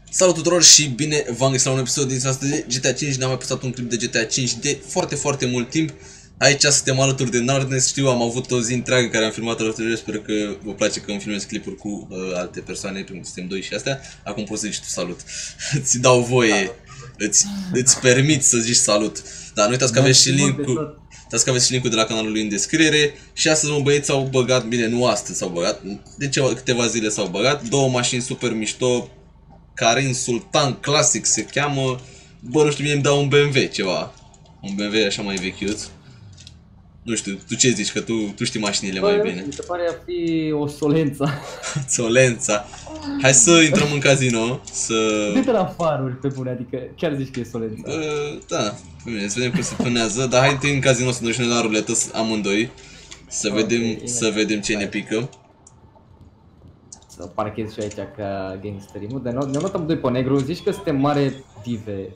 Salut tuturor și bine v-am găsit la un episod din astăzi de GTA 5. N-am mai postat un clip de GTA 5 de foarte mult timp. Aici suntem alături de Nardness. Știu, am avut o zi întreagă care am filmat alături de. Sper că vă place că îmi filmez clipuri cu alte persoane, pentru că suntem doi și astea. Acum poți să zici tu salut. Îți dau voie, îți permit să zici salut. Dar nu uitați că aveți și link-ul. Uitați că aveți și link-ul de la canalul lui în descriere. Și astăzi, mă, băieți, s-au băgat, bine, nu astăzi s-au băgat, de câteva zile s-au băgat două mașini super mișto. Karin Sultan Classic se cheamă. Bă, nu știu, mie îmi dau un BMW ceva. Un BMW așa mai vechiuț. Nu știu, tu ce zici, că tu știi mașinile mai bine. Mi se pare a fi o Solența. Solența. Hai să intrăm în casino, să... Uite la faruri, pe bune, adică chiar zici că e Solența. Da, bine, să vedem cum se tunează. Dar hai întâi în casino să ducem la ruletă amândoi. Să vedem ce ne pică. Să parchez și aici ca gangsterii. Nu, dar ne notăm doi pe negru, zici că suntem mare dive.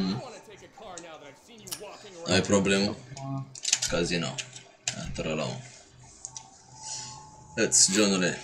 Ai problemă? Casino. Intră la un. Îți, Johnule.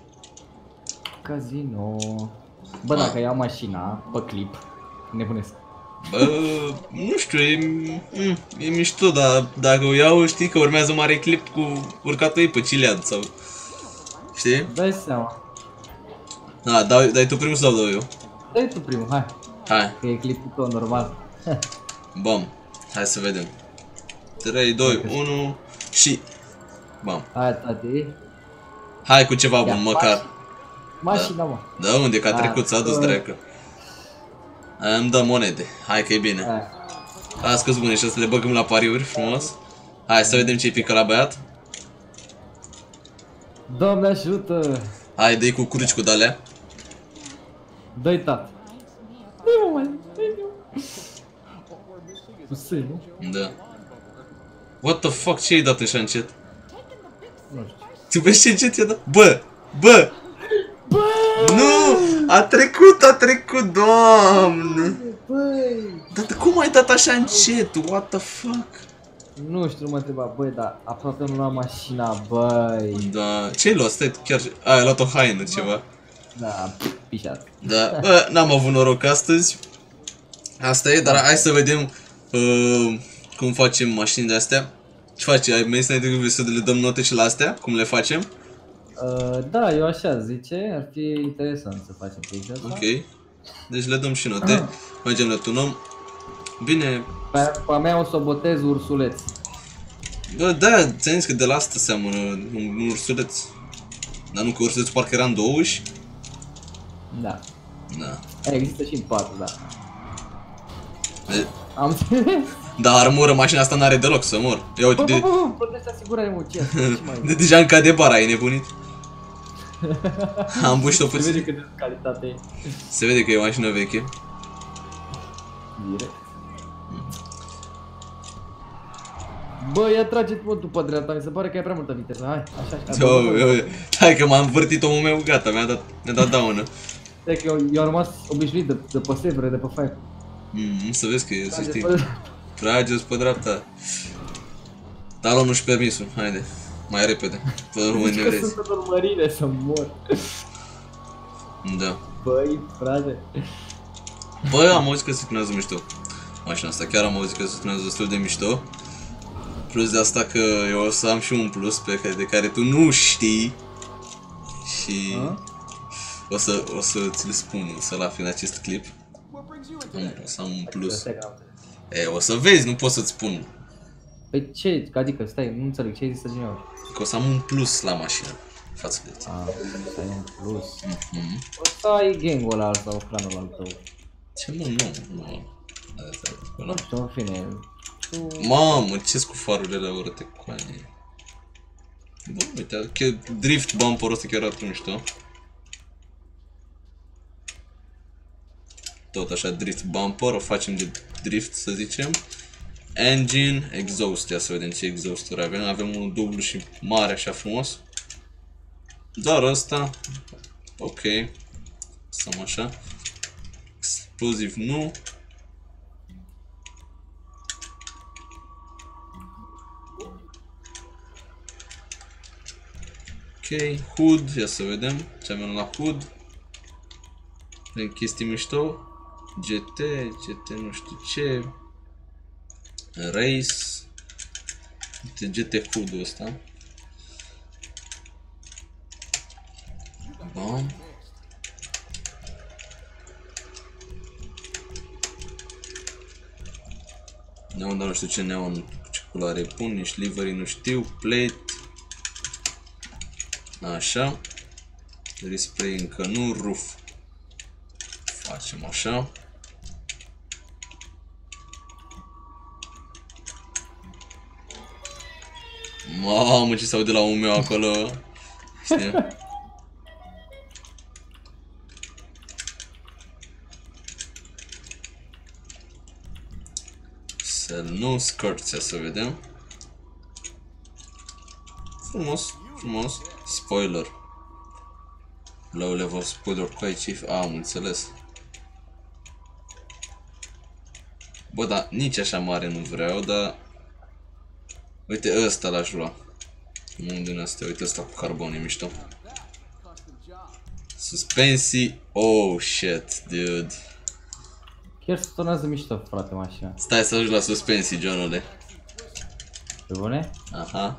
Casino. Bă, dacă iau mașina pe clip, nebunesc. Bă, nu știu, e mișto, dar dacă o iau, știi că urmează mare clip cu urcatul ei pe Cilead sau... Știi? Dai seama. Da, dai tu primul sau dau eu? Dai tu primul, hai. Hai. Că e clipul tău normal. Bam. Hai să vedem. 3, 2, 1 și... Bam. Hai, tati. Hai cu ceva bun, măcar. Mașina, mă. Da, unde? Că a trecut, s-a dus dreacă. Îmi dă monede. Hai că e bine. Hai, scăzi bune și să le băgăm la pariuri frumos. Hai să vedem ce-i pică la băiat. Doamne ajută! Hai, dă-i cu cruci cu de-alea. Dă-i tat. Dă-i mă, dă-i. Tu sei, nu? Da. What the fuck, ce ai dat așa încet? Nu știu. Tu vezi ce încet i-a dat? Bă! Bă! Nu! A trecut, doamne! Băi! Dar cum ai dat așa încet? What the fuck? Nu știu, nu mă întreba, băi, dar aproape nu luam mașina, băi. Da, ce-ai luat? Stai, chiar... ai luat o haină, ceva. Da, pișat. Da, bă, n-am avut noroc astăzi. Asta e, dar hai să vedem cum facem mașinile astea. Ce faci? Ai mai înainte că să le dăm note și la astea? Cum le facem? Da, eu așa zice, ar fi interesant să facem chestia asta. Ok. Deci le dăm și note. Mergem, le tunăm. Bine. Pe mea o să o botez ursuleț. Bă, da, ți-am zis că de la asta seamănă un ursuleț. Dar nu, că ursulețul parcă era în două uși. Da. Da. Există și în patru, da. E, Am înțeles. da, armură, mașina asta n-are deloc să mor. Ia uite, Plătește asigurare, mă, ce mai? deja încă de bara, ai nebunit. Am bușit-o Se vede puțin. cât de calitate e. Se vede că e o mașină veche. Direct. Bă, ia trage-mă după dreapta, mi se pare că ai prea multă viteză, hai, așa. Hai că m-am învârtit omul meu, gata, mi-a dat daună. Stai că eu am rămas obișnuit de pe sevre, de pe five. Să vezi că e, să știi. Trageți pe dreapta. Talonul și permisul, haide. Mai repede, până nu mă nevrezi. Sunt în urmărire să mor. Da. Băi, frate. Bă, am auzit că se tunează mișto. Mașina asta, chiar am auzit că se tunează destul de mișto. Plus de asta că eu o să am și un plus de care tu nu știi. Și o să ți-l spun, să-l afli în acest clip. O să am un plus. E, o să vezi, nu pot să-ți spun. Păi ce, adică, stai, nu înțeleg, ce ai zis să ziceam? Că o să am un plus la mașină față de tine. Să ai un plus. O să ai gang-ul ăla sau clanul al tău. Ce mă, nu. Nu știu, în fine. Mamă, ce-s cu farurile alea urâte cu anii? Bă, uite, drift bumper-ul ăsta chiar arată mișto. Tot așa, drift bumper, o facem de drift, să zicem. Engine, exhaust, ia să vedem ce exhaust-uri avem. Avem unul dublu și mare, așa frumos. Doar ăsta. Ok. Lăsăm așa. Exploziv nu. Ok, HUD, ia să vedem ce avem la HUD. Prin chestii mișto. GT nu știu ce. Race. GT Food-ul ăsta. Bun. Neon, dar nu știu ce neon, ce culoare pun, nici livery nu știu, plate. Așa. Respray încă nu, roof. Facem așa. Mamă, ce se aude la omul meu acolo. Știi? Să nu scărțea să vedem. Frumos, frumos. Spoiler. Low level spoiler cu aici. Am înțeles. Bă, dar nici așa mare nu vreau, dar... Uite, ăsta l-aș lua. Unde din astea? Uite, ăsta cu carbon e mișto. Suspensii. Oh, shit, dude. Chiar se tonează mișto, frate, mașina. Stai să ajungi la suspensii, Johnule. Pe bune? Aha.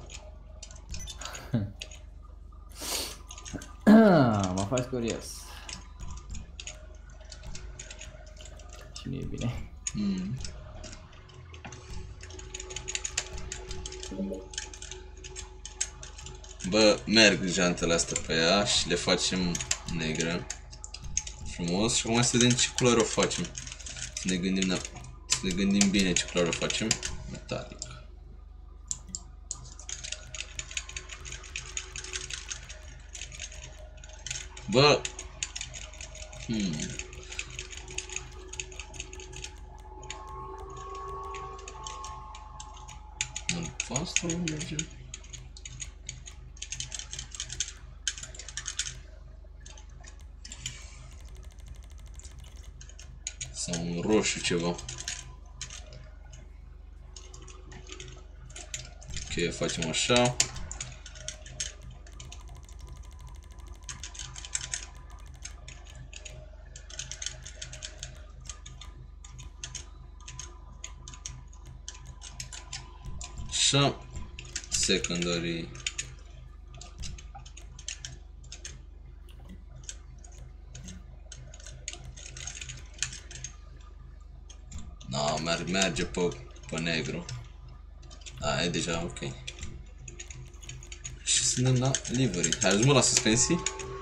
Mă faci curios. Cine e bine? Bă, merg jantele astea pe ea și le facem negre. Frumos. Și acum să vedem ce culoare o facem. Să ne gândim bine ce culoare o facem. Metalic. Bă. Asta nu merge. Sau un roșu ceva. Ok, facem așa. Așa. Secondary. No, merge pe negru. Da, e deja ok. Și suntem la livery. Hai, ajungem la suspensii?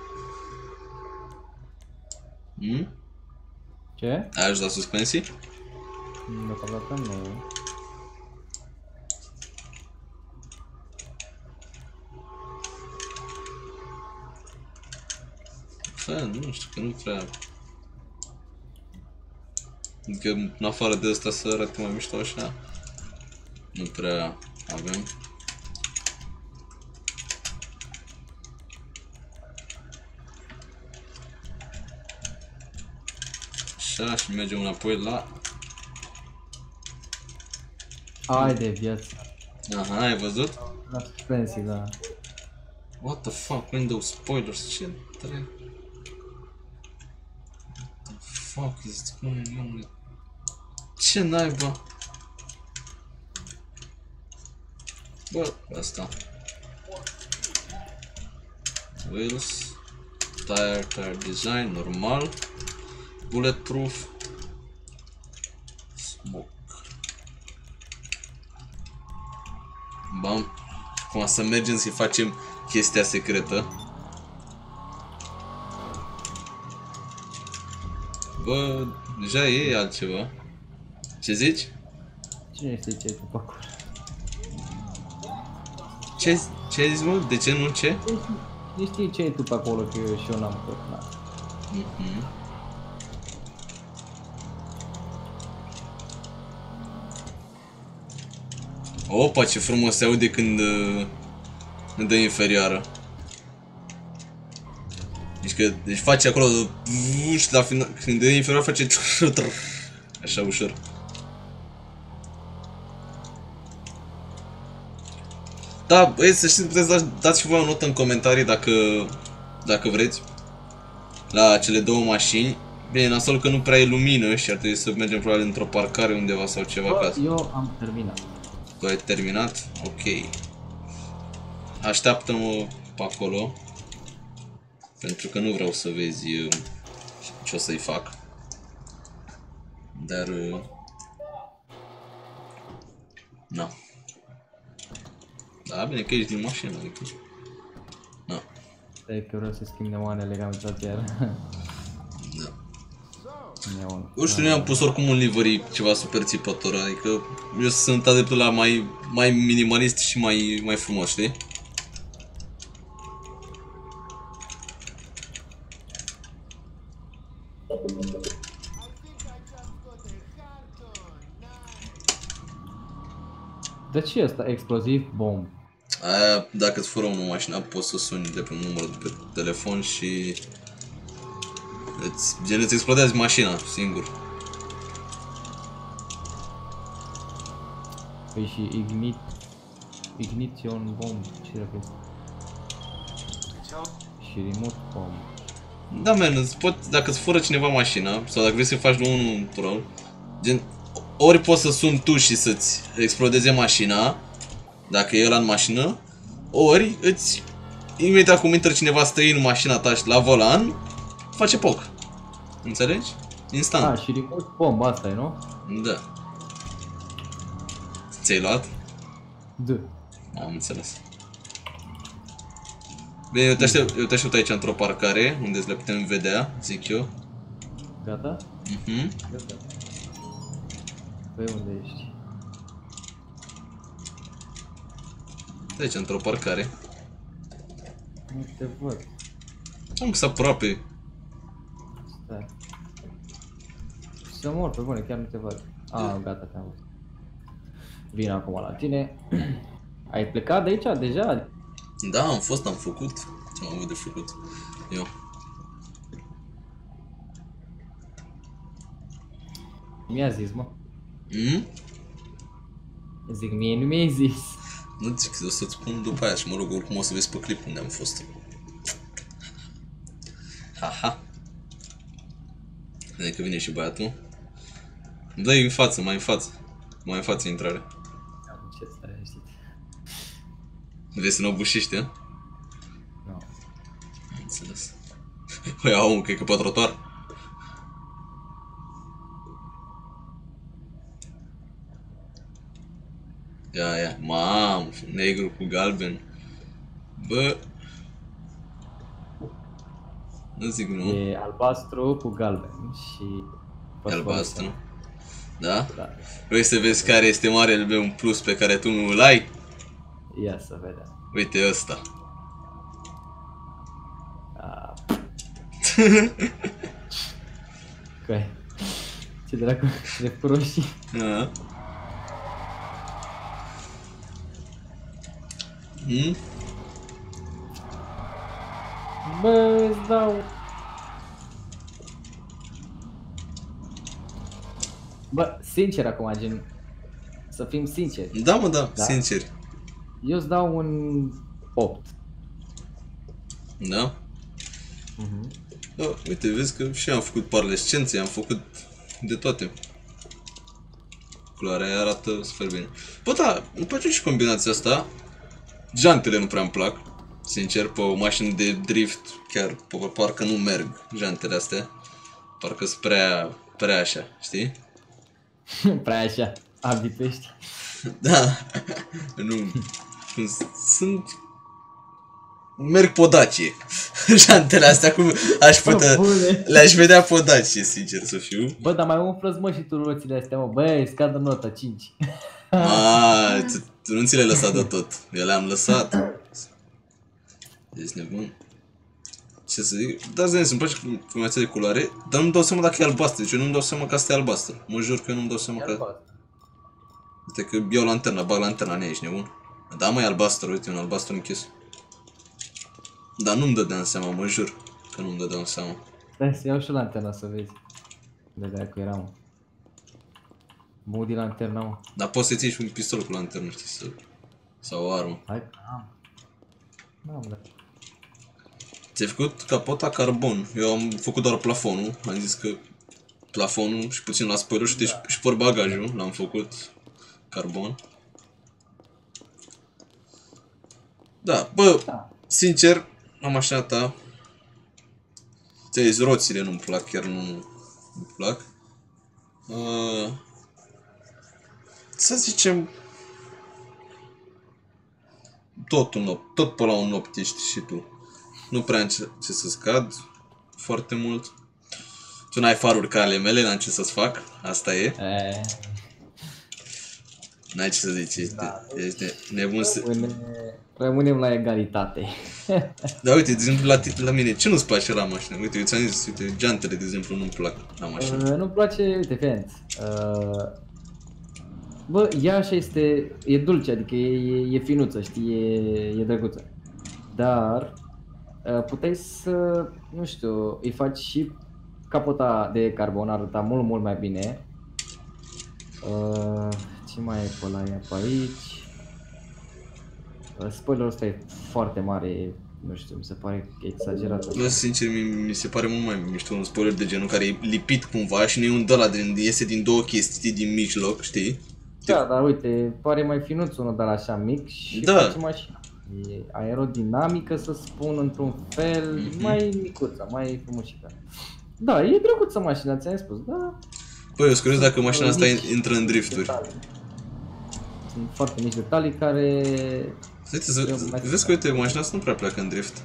Ce? Ai ajuns la suspensii? Deocamdată nu. Nu știu, că nu prea... Adică în afară de asta să arate mai mișto așa. Nu prea avem. Așa, și mergem înapoi la... Ai de viață. Aha, ai văzut? La suspensii, da. What the fuck, Windows spoilers, ce trebuie? What the fuck is going on? Ce naiba? Bă, asta. Wheels. Tire design, normal. Bulletproof. Smoke. Bam. Acum să mergem să-i facem chestia secretă. Bă, deja e altceva. Ce zici? Cine știe ce ai tu pe acolo? Ce ai zis, mă? De ce nu ce? Cine știe ce ai tu pe acolo, că eu și eu n-am căpnat. Opa, ce frumos se aude când dă inferioară. Deci face acolo și la final, când dă inferioară face așa ușor. Da, băi, să știți, puteți dați și voi o notă în comentarii dacă vreți. La cele două mașini. Bine, nasol că nu prea e lumină și ar trebui să mergem probabil într-o parcare undeva sau ceva Bă, ca. eu am terminat. Tu ai terminat? Ok. Așteaptă-mă pe acolo. Pentru că nu vreau să vezi ce o să-i fac. Dar... Na. Da, bine că ești din mașină, adică... Na. Stai că vreau să schimb neoanele, că am uitat iar. Da. Neon. Nu știu, nu am pus oricum un livery ceva super țipător, adică eu sunt adeptul la mai minimalist și mai frumos, știi? De ce e ăsta? Exploziv bomb. Aia, dacă îți fură unul mașina, poți să suni de pe un număr de pe telefon și... îți explodează mașina, singur. Păi și ignition bomb, ce dacă este? Și remote bomb. Da, man, dacă îți fură cineva mașina, sau dacă vrei să faci de unul într-un, gen, ori poți să suni tu și să-ți explodeze mașina, dacă e ăla în mașină, ori imediat cum intră cineva străin în mașina ta și la volan, face poc. Înțelegi? Instant. Ah, și remote bomb, asta e, nu? Da. Ți-ai luat? Da. Am înțeles. Bine, eu te aștept aici într-o parcare, unde le putem vedea, zic eu. Gata? Gata. Păi unde ești? Aici, într-o parcare. Nu te văd. Am că aproape. Stai. Să mor, pe bune, chiar nu te văd. Ah, gata, te-am văzut. Vin acum la tine. Ai plecat de aici deja? Da, am făcut. Ce am avut de făcut? Eu. Mi-a zis, mă. Mm? Zic, mie nu mi-ai zis. Nu zic, o să-ți spun după aia și mă rog, oricum o să vezi pe clip unde am fost. Haha. Vede că vine și băiatul. Dă-i în față, mai în față intrare. Am ce stare, știi? Vrei să ne obușești, a? Nu. Am înțeles. Păi, au, cred că pe trotuar. Ia, mamă, negru cu galben. Bă. Nu zic nu. E albastru cu galben și... E albastru. Da? Da. Vrei să vezi care este marele meu un plus pe care tu nu îl ai? Ia să vedem. Uite ăsta. Că ce dracu, ce cu roșii. Da. Hmm? Bă, îți dau... Bă, sincer acum, gen... Să fim sinceri. Da, mă, da, sincer. Eu îți dau un 8. Da? Da, uite, vezi că și eu am făcut parlescențe, am făcut de toate. Culoarea aia arată super bine. Bă, da, îmi place și combinația asta. Jantele nu prea îmi plac. Sincer, pe o mașină de drift, chiar parcă nu merg jantele astea. Parcă sunt prea așa, știi? Prea așa, abitești. Da, nu, sunt... Merg pe o Dacie. Jantele astea, cum aș putea... Le-aș vedea pe o Dacie, sincer să fiu. Bă, dar mai umflă-ți mă și tu roțile astea, mă, băi, scadă nota 5. Aaa, tu nu ți le-ai lăsat de tot, eu le-am lăsat. Ești nebun. Ce să zic? Da, zi, îmi place combinația de culoare, dar nu-mi dau seama dacă e albastră, deci eu nu-mi dau seama că asta e albastră. Mă jur că eu nu-mi dau seama că... Uite că iau lanterna, bag lanterna în ea, ești nebun? Da, mă, e albastră, uite, un albastru închis. Dar nu-mi dădeam seama, mă jur că nu-mi dădeam seama. Stai să iau și lanterna să vezi. De dracu era, mă. Moody lanterna, mă. Dar poți să-ți iei și un pistol cu lanternă, știi, sau o armă. Hai că am. N-am, da. Ți-ai făcut capota carbon. Eu am făcut doar plafonul. Am zis că plafonul și puțin la spoiler și portbagajul l-am făcut carbon. Da, bă, sincer, la mașina ta, ți-ai zis, roțile nu-mi plac, chiar nu-mi plac. Să zicem, tot pe la un 8 ești și tu. Nu prea am ce să scad foarte mult. Tu n-ai faruri ca ale mele, n-am ce să-ți fac, asta e. N-ai ce să zici, ești nebun să... Rămânem la egalitate. Da, uite, de exemplu, la mine, ce nu-ți place la mașină? Uite, eu ți-am zis, uite, geantele, de exemplu, nu-mi plac la mașină. Nu-mi place, uite, fienț. Bă, ea așa este, e dulce, adică e finuță, știi, e drăguță. Dar puteai să, nu știu, îi faci și capota de carbon, arăta mult mai bine. Ce mai e pe la ea pe aici? Spoilerul ăsta e foarte mare, nu știu, mi se pare exagerat. Bă, sincer, mi se pare mult mai mișto un spoiler de genul care e lipit cumva și nu e un de ăla, iese din două chestii din mijloc, știi? Da, dar uite, pare mai finuț unul de la așa mic și face mașina. E aerodinamică, să spun, într-un fel, mai micuță, mai frumușică. Da, e drăguță mașina, ți-am spus, da. Păi, eu sunt curios dacă mașina asta intră în drifturi. Sunt foarte mici detalii care... Vezi că, uite, mașina asta nu prea pleacă în drift.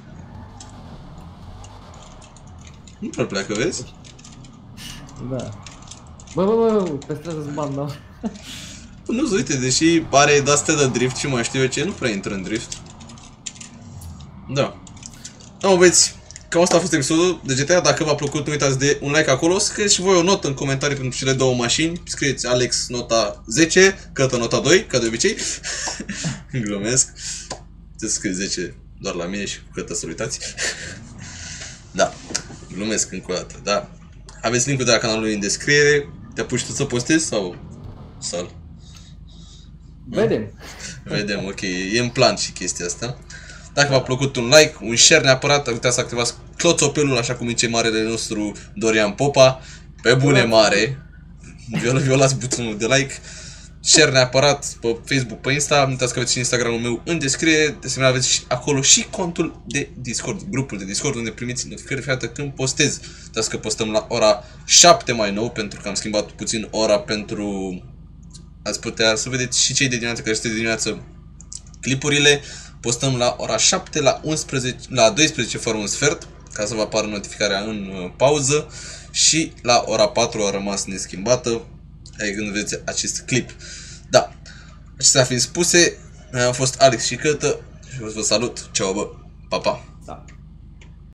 Nu prea pleacă, vezi? Da. Bă, pe stradă-ți bandă. Nu, uite, deși pare de-astea de drift și mai știu eu ce, nu prea intră în drift. Da. Da, mă băieți, cam asta a fost episodul de GTA. Dacă v-a plăcut, nu uitați de un like acolo. Scrieți și voi o notă în comentarii pentru cele două mașini. Scrieți Alex nota 10, Cătă nota 2, ca de obicei. Glumesc. Trebuie să scrieți 10 doar la mine și cu Cătă să uitați. Da, glumesc încă o dată, da. Aveți link-ul de la canalul în descriere. Te apuci tu să postezi sau... Sal? Vedem. Vedem, ok, e în plan și chestia asta. Dacă v-a plăcut, un like, un share neapărat, uitați să activați cloțopelul, așa cum zice marele nostru Dorian Popa. Pe bune mare, violați butonul de like, share neapărat pe Facebook, pe Insta, nu uitați că aveți și Instagramul meu în descriere, de asemenea aveți și acolo și contul de Discord, grupul de Discord unde primiți notificări fiată când postez. Uitați că postăm la ora 7 mai nou, pentru că am schimbat puțin ora pentru... Ați putea să vedeți și cei de dimineață, care sunteți de dimineață, clipurile. Postăm la ora 7, la 11, la 12 fără un sfert, ca să vă apară notificarea în pauză. Și la ora 4 a rămas neschimbată, adică când vedeți acest clip. Da, acestea fiind spuse, am fost Alex și Cătă și vă salut, ceau bă, pa, pa! Da.